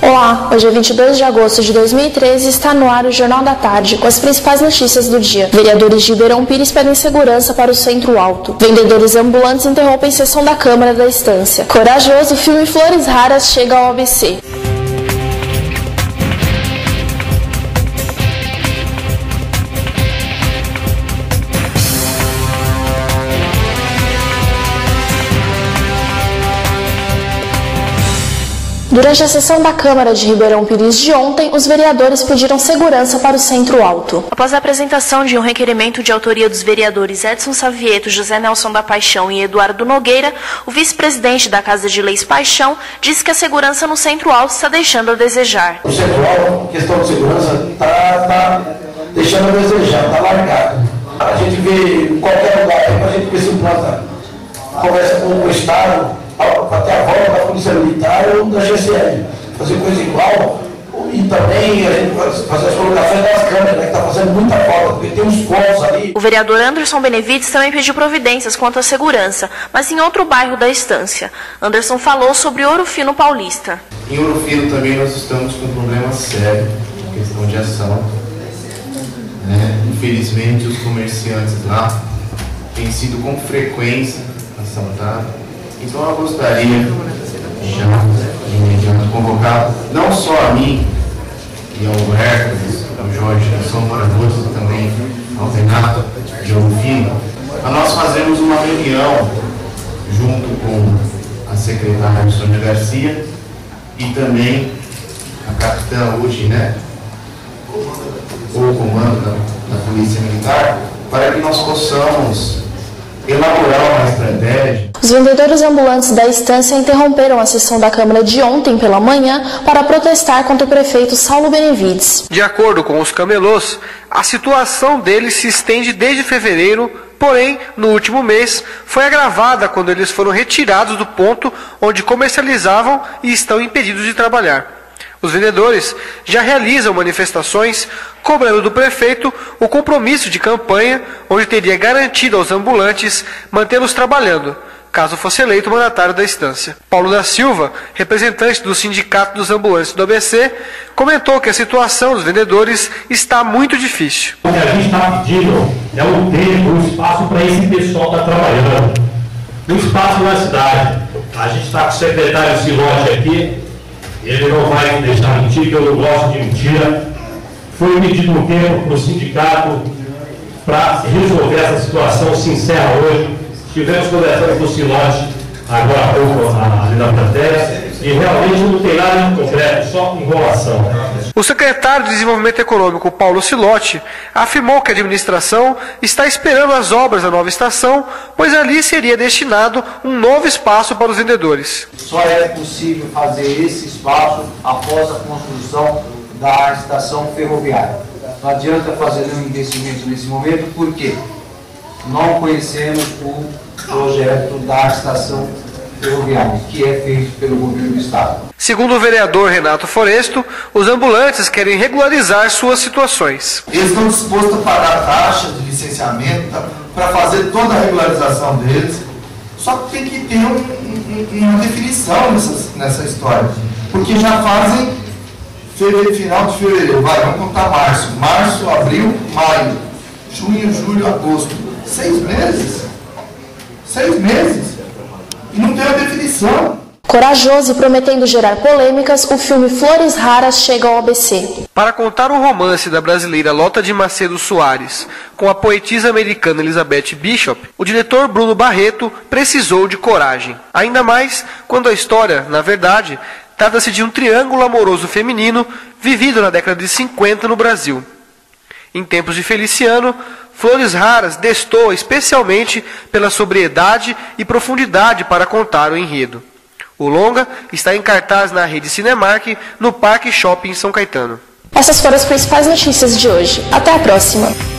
Olá, hoje é 22 de agosto de 2013 e está no ar o Jornal da Tarde, com as principais notícias do dia. Vereadores de Ribeirão Pires pedem segurança para o Centro Alto. Vendedores ambulantes interrompem sessão da Câmara da Estância. Corajoso, o filme Flores Raras chega ao ABC. Durante a sessão da Câmara de Ribeirão Pires de ontem, os vereadores pediram segurança para o Centro Alto. Após a apresentação de um requerimento de autoria dos vereadores Edson Savieto, José Nelson da Paixão e Eduardo Nogueira, o vice-presidente da Casa de Leis Paixão disse que a segurança no Centro Alto está deixando a desejar. O Centro Alto, questão de segurança, está deixando a desejar, está largado. A gente vê em qualquer lugar, a gente vê se planta, conversa com o Estado, até a volta da Polícia Militar ou da GCL, fazer coisa igual, e também a gente fazer as colocações das câmeras, que está fazendo muita falta, porque tem uns pontos ali. O vereador Anderson Benevides também pediu providências quanto à segurança, mas em outro bairro da Estância. Anderson falou sobre Ouro Fino Paulista. Em Ouro Fino também nós estamos com um problema sério, questão de ação. Infelizmente os comerciantes lá têm sido com frequência assaltados. Então eu gostaria já de imediato convocar não só a mim e ao Hércules, ao Jorge, que são moradores, também ao Renato de Ouro Fino, a nós fazermos uma reunião junto com a secretária Sônia Garcia e também a capitã hoje, o comando da Polícia Militar, para que nós possamos elaborar uma estratégia. Os vendedores ambulantes da Estância interromperam a sessão da Câmara de ontem pela manhã para protestar contra o prefeito Saulo Benevides. De acordo com os camelôs, a situação deles se estende desde fevereiro, porém, no último mês, foi agravada quando eles foram retirados do ponto onde comercializavam e estão impedidos de trabalhar. Os vendedores já realizam manifestações cobrando do prefeito o compromisso de campanha, onde teria garantido aos ambulantes mantê-los trabalhando, caso fosse eleito mandatário da Estância. Paulo da Silva, representante do Sindicato dos Ambulantes do ABC, comentou que a situação dos vendedores está muito difícil. O que a gente está pedindo é um tempo, um espaço para esse pessoal estar trabalhando. Um espaço na cidade. A gente está com o secretário Silote aqui. Ele não vai me deixar mentir, que eu não gosto de mentira. Foi pedido um tempo para o sindicato para resolver essa situação, se encerra hoje. Tivemos conversando com o Silote agora há pouco ali na plateia, e realmente não tem nada de concreto, só enrolação. O secretário de Desenvolvimento Econômico, Paulo Silote, afirmou que a administração está esperando as obras da nova estação, pois ali seria destinado um novo espaço para os vendedores. Só é possível fazer esse espaço após a construção da estação ferroviária. Não adianta fazer nenhum investimento nesse momento, porque não conhecemos o projeto da estação ferroviária, que é feito pelo governo do Estado. Segundo o vereador Renato Foresto, os ambulantes querem regularizar suas situações. Eles estão dispostos a pagar taxa de licenciamento para fazer toda a regularização deles, só que tem que ter uma definição nessa história, porque já fazem final de fevereiro, vamos contar março, abril, maio, junho, julho, agosto, 6 meses, e não tem a definição. Corajoso e prometendo gerar polêmicas, o filme Flores Raras chega ao ABC. Para contar um romance da brasileira Lota de Macedo Soares com a poetisa americana Elizabeth Bishop, o diretor Bruno Barreto precisou de coragem. Ainda mais quando a história, na verdade, trata-se de um triângulo amoroso feminino vivido na década de 50 no Brasil. Em tempos de Feliciano, Flores Raras destoa especialmente pela sobriedade e profundidade para contar o enredo. O longa está em cartaz na rede Cinemark, no Parque Shopping São Caetano. Essas foram as principais notícias de hoje. Até a próxima!